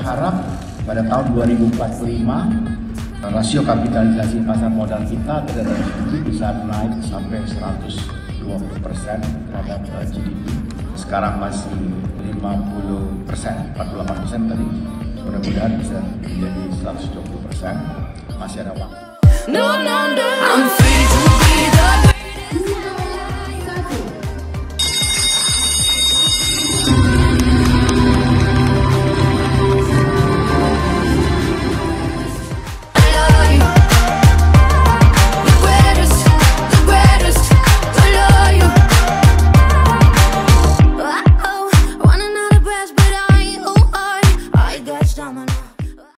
berharap pada tahun 2045 rasio kapitalisasi pasar modal kita terhadap GDP bisa naik sampai 120% terhadap GDP. Sekarang masih 50%, 48% tadi. Mudah-mudahan bisa menjadi 120%. Masih ada waktu.